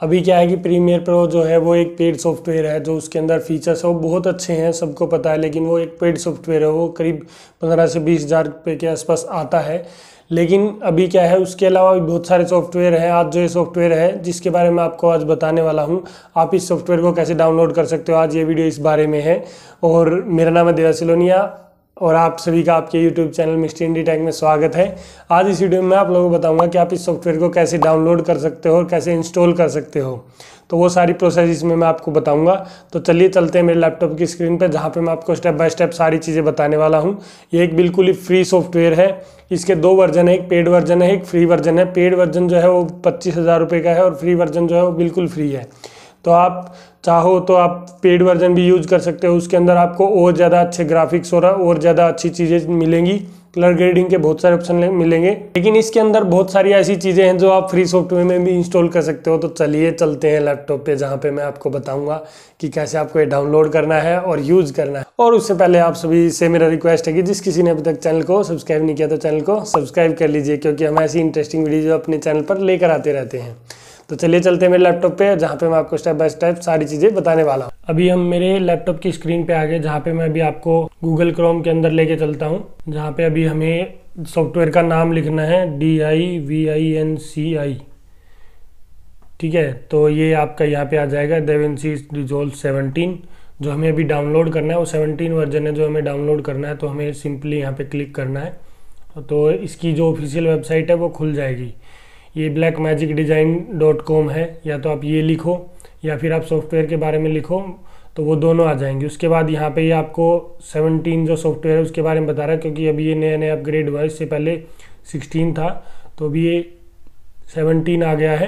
अभी क्या है कि प्रीमियर प्रो जो है वो एक पेड सॉफ्टवेयर है, जो उसके अंदर फीचर्स है वो बहुत अच्छे हैं, सबको पता है, लेकिन वो एक पेड सॉफ्टवेयर है, वो करीब 15 से 20 हज़ार रुपये के आसपास आता है। लेकिन अभी क्या है, उसके अलावा भी बहुत सारे सॉफ्टवेयर हैं। आज जो ये सॉफ्टवेयर है जिसके बारे में आपको आज बताने वाला हूँ, आप इस सॉफ्टवेयर को कैसे डाउनलोड कर सकते हो, आज ये वीडियो इस बारे में है। और मेरा नाम है देवा सिलोनिया और आप सभी का आपके YouTube channel mister Indi Tech में स्वागत है। आज इस वीडियो में मैं आप लोगों को बताऊंगा कि आप इस सॉफ्टवेयर को कैसे डाउनलोड कर सकते हो और कैसे इंस्टॉल कर सकते हो। तो वो सारी प्रोसेस इसमें मैं आपको बताऊंगा। तो चलिए चलते हैं मेरे लैपटॉप की स्क्रीन पर, जहाँ पे मैं आपको स्टेप बाय स्टेप सारी चीज़ें बताने वाला हूँ। ये एक बिल्कुल ही फ्री सॉफ्टवेयर है। इसके दो वर्जन है, एक पेड वर्जन है, एक फ्री वर्जन है। पेड वर्जन जो है वो 25,000 रुपये का है और फ्री वर्जन जो है वो बिल्कुल फ्री है। तो आप चाहो तो आप पेड वर्जन भी यूज कर सकते हो। उसके अंदर आपको और ज़्यादा अच्छे ग्राफिक्स और ज़्यादा अच्छी चीज़ें मिलेंगी, कलर ग्रेडिंग के बहुत सारे ऑप्शन मिलेंगे। लेकिन इसके अंदर बहुत सारी ऐसी चीज़ें हैं जो आप फ्री सॉफ्टवेयर में भी इंस्टॉल कर सकते हो। तो चलिए चलते हैं लैपटॉप पे, जहाँ पे मैं आपको बताऊंगा कि कैसे आपको ये डाउनलोड करना है और यूज़ करना है। और उससे पहले आप सभी से मेरा रिक्वेस्ट है कि जिस किसी ने अभी तक चैनल को सब्सक्राइब नहीं किया तो चैनल को सब्सक्राइब कर लीजिए, क्योंकि हम ऐसी इंटरेस्टिंग वीडियो अपने चैनल पर लेकर आते रहते हैं। तो चलिए चलते हैं मेरे लैपटॉप पे, जहाँ पे मैं आपको स्टेप बाय स्टेप सारी चीज़ें बताने वाला हूँ। अभी हम मेरे लैपटॉप की स्क्रीन पे आ गए, जहाँ पे मैं अभी आपको गूगल क्रोम के अंदर लेके चलता हूँ, जहाँ पे अभी हमें सॉफ्टवेयर का नाम लिखना है DIVINCI। ठीक है, तो ये आपका यहाँ पे आ जाएगा DaVinci Resolve 17। जो हमें अभी डाउनलोड करना है वो 17 वर्जन है जो हमें डाउनलोड करना है। तो हमें सिंपली यहाँ पे क्लिक करना है, तो इसकी जो ऑफिशियल वेबसाइट है वो खुल जाएगी। ये blackmagicdesign.com है, या तो आप ये लिखो या फिर आप सॉफ्टवेयर के बारे में लिखो, तो वो दोनों आ जाएंगे। उसके बाद यहाँ पे ये आपको 17 जो सॉफ्टवेयर है उसके बारे में बता रहा है, क्योंकि अभी ये नया नया अपग्रेड हुआ है। इससे पहले 16 था, तो अभी ये 17 आ गया है।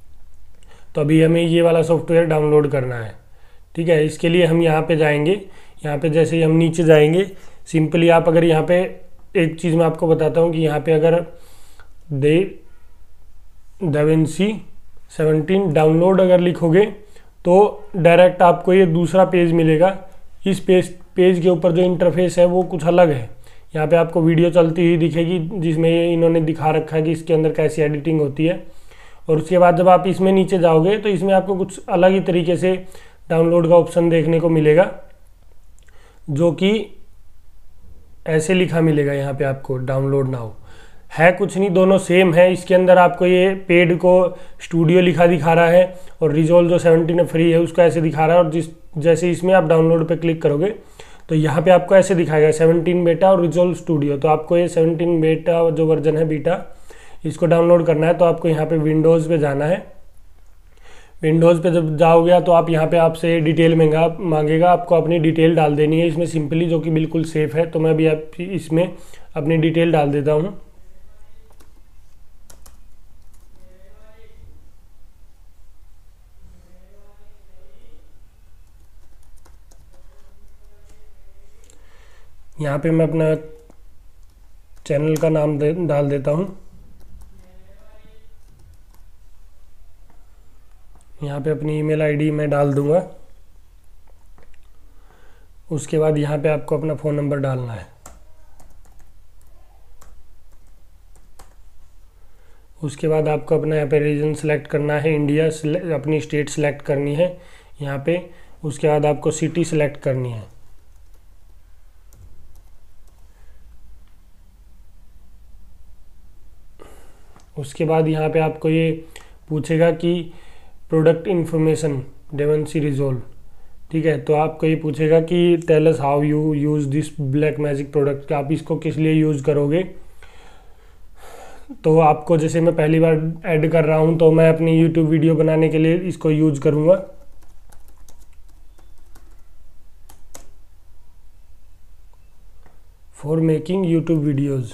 तो अभी हमें ये वाला सॉफ्टवेयर डाउनलोड करना है। ठीक है, इसके लिए हम यहाँ पे जाएंगे। यहाँ पे जैसे ही हम नीचे जाएंगे, सिंपली आप अगर यहाँ पे एक चीज़ मैं आपको बताता हूँ कि यहाँ पे अगर DaVinci 17 डाउनलोड अगर लिखोगे तो डायरेक्ट आपको ये दूसरा पेज मिलेगा। इस पेज के ऊपर जो इंटरफेस है वो कुछ अलग है। यहाँ पे आपको वीडियो चलती हुई दिखेगी, जिसमें ये इन्होंने दिखा रखा है कि इसके अंदर कैसी एडिटिंग होती है। और उसके बाद जब आप इसमें नीचे जाओगे तो इसमें आपको कुछ अलग ही तरीके से डाउनलोड का ऑप्शन देखने को मिलेगा, जो कि ऐसे लिखा मिलेगा यहाँ पे आपको, डाउनलोड नाउ। है कुछ नहीं, दोनों सेम है। इसके अंदर आपको ये पेड को स्टूडियो लिखा दिखा रहा है और रिजोल्व जो 17 फ्री है उसका ऐसे दिखा रहा है। और जैसे इसमें आप डाउनलोड पे क्लिक करोगे तो यहाँ पे आपको ऐसे दिखाएगा 17 बेटा और रिजोल्व स्टूडियो। तो आपको ये 17 बेटा जो वर्जन है बीटा, इसको डाउनलोड करना है। तो आपको यहाँ पे विंडोज़ पे जाना है। विंडोज़ पे जब जाओगे तो आप यहाँ पे आपसे डिटेल मांगेगा, आपको अपनी डिटेल डाल देनी है इसमें सिंपली, जो कि बिल्कुल सेफ़ है। तो मैं भी इसमें अपनी डिटेल डाल देता हूँ। यहाँ पे मैं अपना चैनल का नाम डाल देता हूँ। यहाँ पे अपनी ईमेल आईडी मैं डाल दूँगा। उसके बाद यहाँ पे आपको अपना फ़ोन नंबर डालना है। उसके बाद आपको अपना यहाँ पे रीजन सेलेक्ट करना है, इंडिया अपनी स्टेट सेलेक्ट करनी है यहाँ पे। उसके बाद आपको सिटी सेलेक्ट करनी है। उसके बाद यहाँ पे आपको ये पूछेगा कि प्रोडक्ट इन्फॉर्मेशन DaVinci Resolve। ठीक है, तो आपको ये पूछेगा कि tell us how you use this Blackmagic product, कि आप इसको किस लिए यूज़ करोगे। तो आपको, जैसे मैं पहली बार ऐड कर रहा हूँ तो मैं अपनी यूट्यूब वीडियो बनाने के लिए इसको यूज़ करूँगा। For making YouTube videos.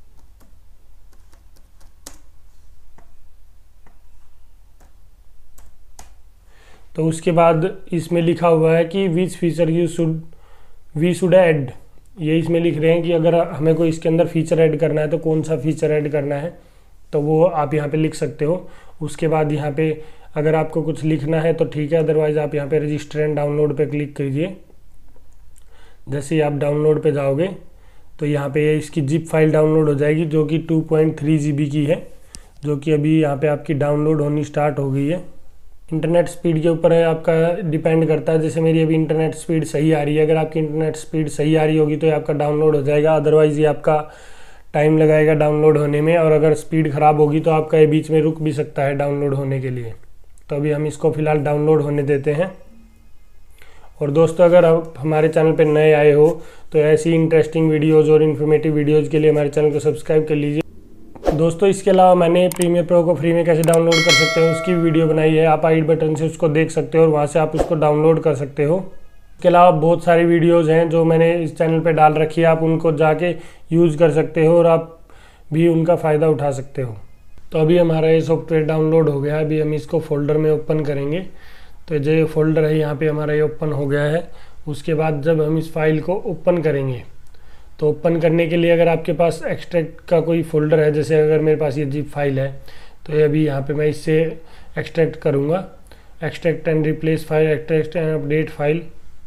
तो उसके बाद इसमें लिखा हुआ है कि which feature we should add. ये इसमें लिख रहे हैं कि अगर हमें कोई इसके अंदर फीचर ऐड करना है तो कौन सा फीचर ऐड करना है, तो वो आप यहाँ पे लिख सकते हो। उसके बाद यहाँ पे अगर आपको कुछ लिखना है तो ठीक है, अदरवाइज़ आप यहाँ पे रजिस्टर एंड डाउनलोड पे क्लिक कीजिए। जैसे ही आप डाउनलोड पे जाओगे तो यहाँ पे इसकी जिप फाइल डाउनलोड हो जाएगी, जो कि 2.3 GB की है, जो कि अभी यहाँ पे आपकी डाउनलोड होनी स्टार्ट हो गई है। इंटरनेट स्पीड के ऊपर है आपका डिपेंड करता है। जैसे मेरी अभी इंटरनेट स्पीड सही आ रही है, अगर आपकी इंटरनेट स्पीड सही आ रही होगी तो ये आपका डाउनलोड हो जाएगा, अदरवाइज़ ये आपका टाइम लगाएगा डाउनलोड होने में, और अगर स्पीड ख़राब होगी तो आपका ये बीच में रुक भी सकता है डाउनलोड होने के लिए। तो अभी हम इसको फ़िलहाल डाउनलोड होने देते हैं। और दोस्तों, अगर आप हमारे चैनल पर नए आए हो तो ऐसी इंटरेस्टिंग वीडियोज़ और इन्फॉर्मेटिव वीडियोज़ के लिए हमारे चैनल को सब्सक्राइब कर लीजिए। दोस्तों, इसके अलावा मैंने प्रीमियर प्रो को फ्री में कैसे डाउनलोड कर सकते हैं उसकी वीडियो बनाई है, आप आई बटन से उसको देख सकते हो और वहाँ से आप उसको डाउनलोड कर सकते हो। इसके अलावा बहुत सारी वीडियोज़ हैं जो मैंने इस चैनल पे डाल रखी है, आप उनको जाके यूज़ कर सकते हो और आप भी उनका फ़ायदा उठा सकते हो। तो अभी हमारा ये सॉफ्टवेयर डाउनलोड हो गया है, अभी हम इसको फोल्डर में ओपन करेंगे। तो जो फोल्डर है यहाँ पे हमारा ये ओपन हो गया है। उसके बाद जब हम इस फाइल को ओपन करेंगे तो ओपन करने के लिए अगर आपके पास एक्सट्रैक्ट का कोई फोल्डर है, जैसे अगर मेरे पास ये जिप फाइल है तो ये अभी यहाँ पे मैं इससे एक्सट्रैक्ट करूँगा, extract and replace file, extract and update file.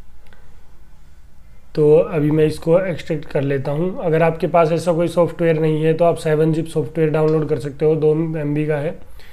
तो अभी मैं इसको एक्सट्रैक्ट कर लेता हूँ। अगर आपके पास ऐसा कोई सॉफ्टवेयर नहीं है तो आप 7-zip सॉफ्टवेयर डाउनलोड कर सकते हो, 2 MB का है।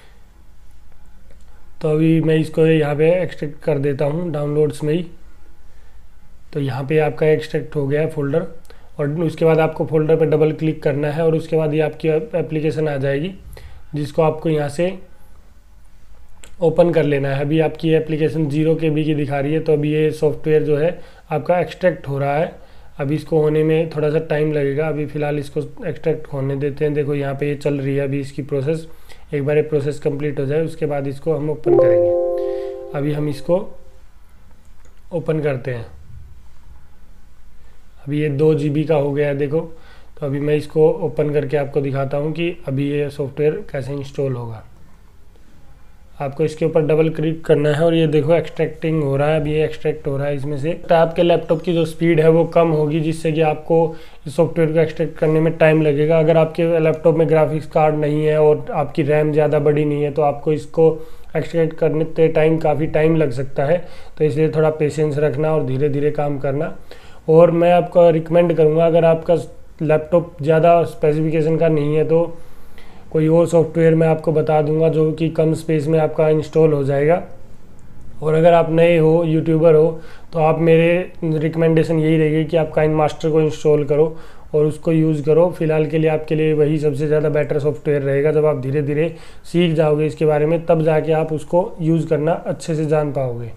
तो अभी मैं इसको यहाँ पे एक्सट्रैक्ट कर देता हूँ डाउनलोड्स में ही। तो यहाँ पे आपका एक्सट्रैक्ट हो गया है फोल्डर, और उसके बाद आपको फोल्डर पर डबल क्लिक करना है और उसके बाद ये आपकी एप्लीकेशन आ जाएगी जिसको आपको यहाँ से ओपन कर लेना है। अभी आपकी एप्लीकेशन 0 KB की दिखा रही है, तो अभी ये सॉफ्टवेयर जो है आपका एक्सट्रैक्ट हो रहा है। अभी इसको होने में थोड़ा सा टाइम लगेगा, अभी फ़िलहाल इसको एक्सट्रैक्ट होने देते हैं। देखो यहाँ पे ये चल रही है अभी इसकी प्रोसेस। एक बार ये प्रोसेस कंप्लीट हो जाए उसके बाद इसको हम ओपन करेंगे। अभी हम इसको ओपन करते हैं। अभी ये 2 GB का हो गया है देखो। तो अभी मैं इसको ओपन करके आपको दिखाता हूँ कि अभी ये सॉफ्टवेयर कैसे इंस्टॉल होगा। आपको इसके ऊपर डबल क्लिक करना है और ये देखो एक्सट्रैक्टिंग हो रहा है, अभी ये एक्सट्रैक्ट हो रहा है इसमें से। तो आपके लैपटॉप की जो स्पीड है वो कम होगी, जिससे कि आपको इस सॉफ्टवेयर को एक्सट्रैक्ट करने में टाइम लगेगा। अगर आपके लैपटॉप में ग्राफिक्स कार्ड नहीं है और आपकी रैम ज़्यादा बड़ी नहीं है तो आपको इसको एक्सट्रैक्ट करने के टाइम काफ़ी टाइम लग सकता है। तो इसलिए थोड़ा पेशेंस रखना और धीरे धीरे काम करना। और मैं आपको रिकमेंड करूँगा, अगर आपका लैपटॉप ज़्यादा स्पेसिफिकेशन का नहीं है तो कोई और सॉफ्टवेयर मैं आपको बता दूंगा जो कि कम स्पेस में आपका इंस्टॉल हो जाएगा। और अगर आप नए हो, यूट्यूबर हो, तो आप मेरे रिकमेंडेशन यही रहेगी कि आप काइनमास्टर को इंस्टॉल करो और उसको यूज़ करो। फिलहाल के लिए आपके लिए वही सबसे ज़्यादा बेटर सॉफ्टवेयर रहेगा। जब आप धीरे धीरे सीख जाओगे इसके बारे में तब जाके आप उसको यूज़ करना अच्छे से जान पाओगे।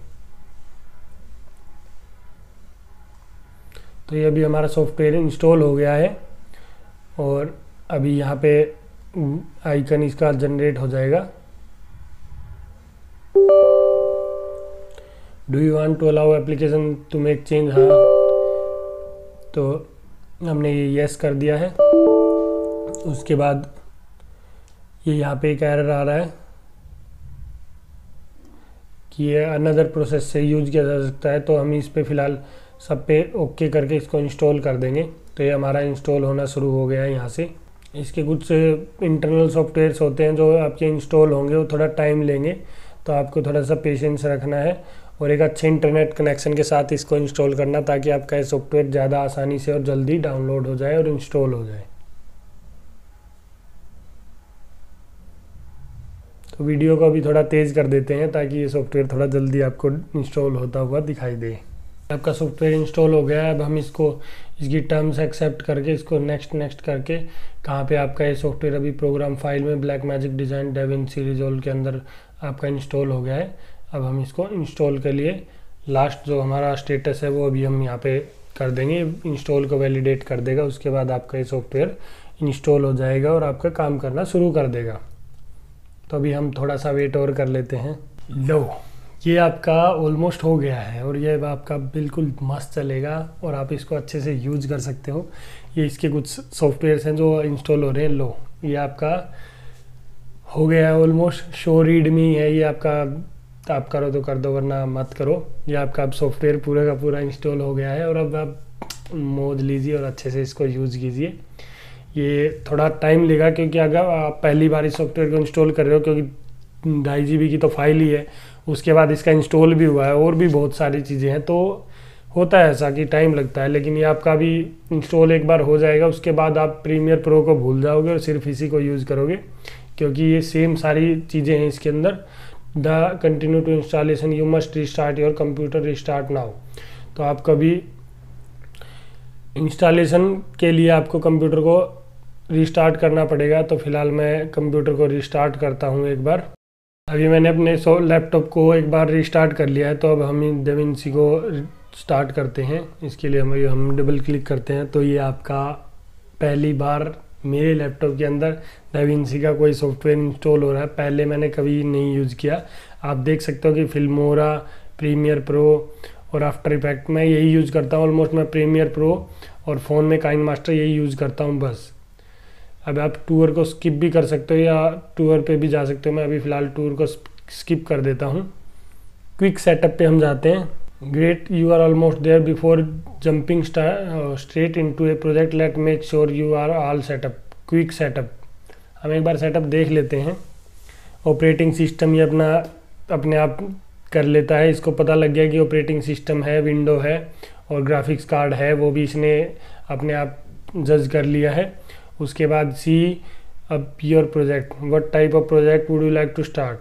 तो ये अभी हमारा सॉफ्टवेयर इंस्टॉल हो गया है और अभी यहाँ पे आइकन इसका जनरेट हो जाएगा। Do you want to allow application to make change, हाँ, तो हमने ये यस कर दिया है। उसके बाद ये यहाँ पे एक एरर आ रहा है कि ये अनदर प्रोसेस से यूज किया जा सकता है। तो हम इस पे फ़िलहाल सब पे ओके करके इसको इंस्टॉल कर देंगे। तो ये हमारा इंस्टॉल होना शुरू हो गया है यहाँ से। इसके कुछ इंटरनल सॉफ्टवेयर्स होते हैं जो आपके इंस्टॉल होंगे, वो थोड़ा टाइम लेंगे, तो आपको थोड़ा सा पेशेंस रखना है और एक अच्छे इंटरनेट कनेक्शन के साथ इसको इंस्टॉल करना, ताकि आपका ये सॉफ्टवेयर ज़्यादा आसानी से और जल्दी डाउनलोड हो जाए और इंस्टॉल हो जाए। तो वीडियो को अभी थोड़ा तेज़ कर देते हैं ताकि ये सॉफ्टवेयर थोड़ा जल्दी आपको इंस्टॉल होता हुआ दिखाई दे। आपका सॉफ्टवेयर इंस्टॉल हो गया है। अब हम इसकी टर्म्स एक्सेप्ट करके इसको नेक्स्ट करके कहाँ पे आपका ये सॉफ्टवेयर अभी प्रोग्राम फाइल में ब्लैकमैजिक डिज़ाइन डेविंसी रिजॉल्व के अंदर आपका इंस्टॉल हो गया है। अब हम इसको इंस्टॉल के लिए लास्ट जो हमारा स्टेटस है वो अभी हम यहाँ पे कर देंगे, इंस्टॉल को वैलिडेट कर देगा। उसके बाद आपका ये सॉफ्टवेयर इंस्टॉल हो जाएगा और आपका काम करना शुरू कर देगा। तो अभी हम थोड़ा सा वेट और कर लेते हैं। लो, ये आपका ऑलमोस्ट हो गया है और ये आपका बिल्कुल मस्त चलेगा और आप इसको अच्छे से यूज कर सकते हो। ये इसके कुछ सॉफ्टवेयर्स हैं जो इंस्टॉल हो रहे हैं। लो, ये आपका हो गया है ऑलमोस्ट। शो रीड मी है ये आपका, आप करो तो कर दो वरना मत करो। ये आपका अब सॉफ्टवेयर पूरा का पूरा इंस्टॉल हो गया है और अब आप मौज लीजिए और अच्छे से इसको यूज़ कीजिए। ये थोड़ा टाइम लेगा क्योंकि अगर आप पहली बार इस सॉफ्टवेयर को इंस्टॉल कर रहे हो, क्योंकि 2.5 GB की तो फाइल ही है, उसके बाद इसका इंस्टॉल भी हुआ है और भी बहुत सारी चीज़ें हैं, तो होता है ऐसा कि टाइम लगता है। लेकिन ये आपका भी इंस्टॉल एक बार हो जाएगा, उसके बाद आप प्रीमियर प्रो को भूल जाओगे और सिर्फ इसी को यूज़ करोगे, क्योंकि ये सेम सारी चीज़ें हैं इसके अंदर। The continue to installation you must restart your computer restart now. तो आप कभी इंस्टॉलेशन के लिए आपको कंप्यूटर को रिस्टार्ट करना पड़ेगा। तो फिलहाल मैं कंप्यूटर को रिस्टार्ट करता हूँ एक बार। अभी मैंने अपने लैपटॉप को एक बार रिस्टार्ट कर लिया है। तो अब हम डेविंसी को स्टार्ट करते हैं। इसके लिए हम डबल क्लिक करते हैं। तो ये आपका पहली बार मेरे लैपटॉप के अंदर डेविंसी का कोई सॉफ्टवेयर इंस्टॉल हो रहा है। पहले मैंने कभी नहीं यूज़ किया। आप देख सकते हो कि फिल्मोरा, प्रीमियर प्रो और आफ्टर इफेक्ट मैं यही यूज़ करता हूँ। ऑलमोस्ट मैं प्रीमियर प्रो और फ़ोन में काइनमास्टर यही यूज़ करता हूँ बस। अब आप टूर को स्किप भी कर सकते हो या टूर पे भी जा सकते हो। मैं अभी फ़िलहाल टूर को स्किप कर देता हूँ। क्विक सेटअप पे हम जाते हैं। Great, you are almost there. Before jumping straight into a project let make sure you are all set up. Quick setup, हम एक बार सेटअप देख लेते हैं। ऑपरेटिंग सिस्टम ये अपने आप कर लेता है। इसको पता लग गया कि ऑपरेटिंग सिस्टम है, विंडो है और ग्राफिक्स कार्ड है, वो भी इसने अपने आप जज कर लिया है। उसके बाद सी अब your project, what type of project would you like to start.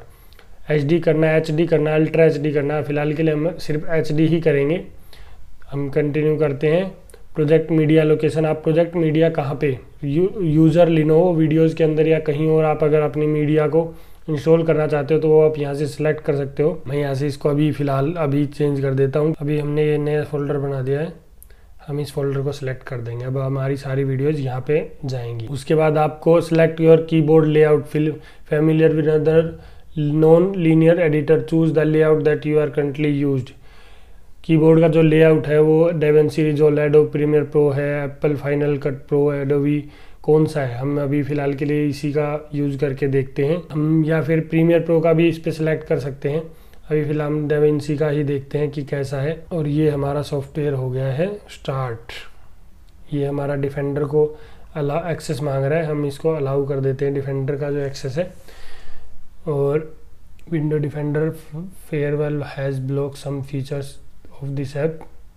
HD करना है, HD करना है, अल्ट्रा HD करना है। फिलहाल के लिए हम सिर्फ HD ही करेंगे। हम कंटिन्यू करते हैं। प्रोजेक्ट मीडिया लोकेशन, आप प्रोजेक्ट मीडिया कहाँ पे, यूज़र लिनोवो वीडियोज़ के अंदर या कहीं और आप अगर अपनी मीडिया को इंस्टॉल करना चाहते हो तो वो आप यहाँ से सिलेक्ट कर सकते हो। मैं यहाँ से इसको अभी चेंज कर देता हूँ। अभी हमने ये नया फोल्डर बना दिया है, हम इस फोल्डर को सिलेक्ट कर देंगे। अब हमारी सारी वीडियोज़ यहाँ पे जाएंगी। उसके बाद आपको select your keyboard layout, familiar with other non linear editor, choose the layout that you are currently used. Keyboard का जो लेआउट है वो DaVinci Resolve, Adobe Premiere Pro है, Apple Final Cut Pro, Adobe कौन सा है। हम अभी फ़िलहाल के लिए इसी का यूज़ करके देखते हैं। हम या फिर प्रीमियर प्रो का भी इस पर सिलेक्ट कर सकते हैं। अभी फ़िलहाल हम डेविंसी का ही देखते हैं कि कैसा है। और ये हमारा सॉफ्टवेयर हो गया है स्टार्ट। ये हमारा डिफेंडर को एक्सेस मांग रहा है, हम इसको अलाउ कर देते हैं डिफेंडर का जो एक्सेस है। और window defender firewall has block some features of this app,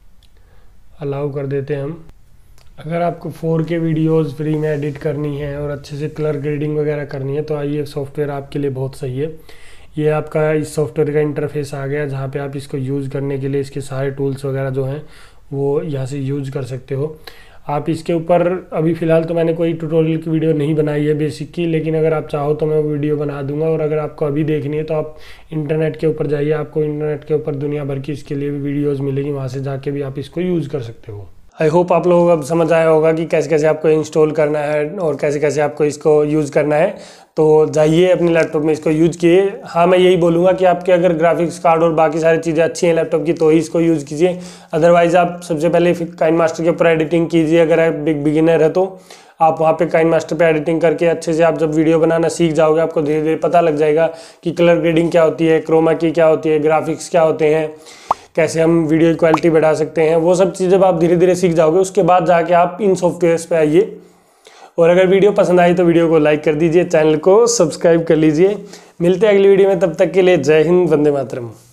allow कर देते हैं हम। अगर आपको 4K वीडियोस फ्री में एडिट करनी है और अच्छे से कलर ग्रेडिंग वगैरह करनी है तो ये सॉफ्टवेयर आपके लिए बहुत सही है। ये आपका इस सॉफ्टवेयर का इंटरफेस आ गया जहाँ पे आप इसको यूज़ करने के लिए इसके सारे टूल्स वगैरह जो हैं वो यहाँ से यूज़ कर सकते हो। आप इसके ऊपर अभी फ़िलहाल तो मैंने कोई ट्यूटोरियल की वीडियो नहीं बनाई है बेसिक की, लेकिन अगर आप चाहो तो मैं वो वीडियो बना दूंगा। और अगर आपको अभी देखनी है तो आप इंटरनेट के ऊपर जाइए, आपको इंटरनेट के ऊपर दुनिया भर की इसके लिए भी वीडियोज़ मिलेगी, वहाँ से जाके भी आप इसको यूज़ कर सकते हो। आई होप आप लोगों को अब समझ आया होगा कि कैसे कैसे आपको इंस्टॉल करना है और कैसे कैसे आपको इसको यूज़ करना है। तो जाइए अपने लैपटॉप में इसको यूज़ किए। हाँ, मैं यही बोलूँगा कि आपके अगर ग्राफिक्स कार्ड और बाकी सारी चीज़ें अच्छी हैं लैपटॉप की तो ही इसको यूज़ कीजिए। अदरवाइज़ आप सबसे पहले काइनमास्टर के ऊपर एडिटिंग कीजिए। अगर आप बिगिनर है तो आप वहाँ पे काइनमास्टर पे एडिटिंग करके अच्छे से आप जब वीडियो बनाना सीख जाओगे आपको धीरे धीरे पता लग जाएगा कि कलर ग्रेडिंग क्या होती है, क्रोमा की क्या होती है, ग्राफिक्स क्या होते हैं, कैसे हम वीडियो की क्वालिटी बढ़ा सकते हैं। वो सब चीज़ें आप धीरे धीरे सीख जाओगे। उसके बाद जाके आप इन सॉफ्टवेयर्स पे आइए। और अगर वीडियो पसंद आई तो वीडियो को लाइक कर दीजिए, चैनल को सब्सक्राइब कर लीजिए। मिलते हैं अगली वीडियो में, तब तक के लिए जय हिंद, वंदे मातरम।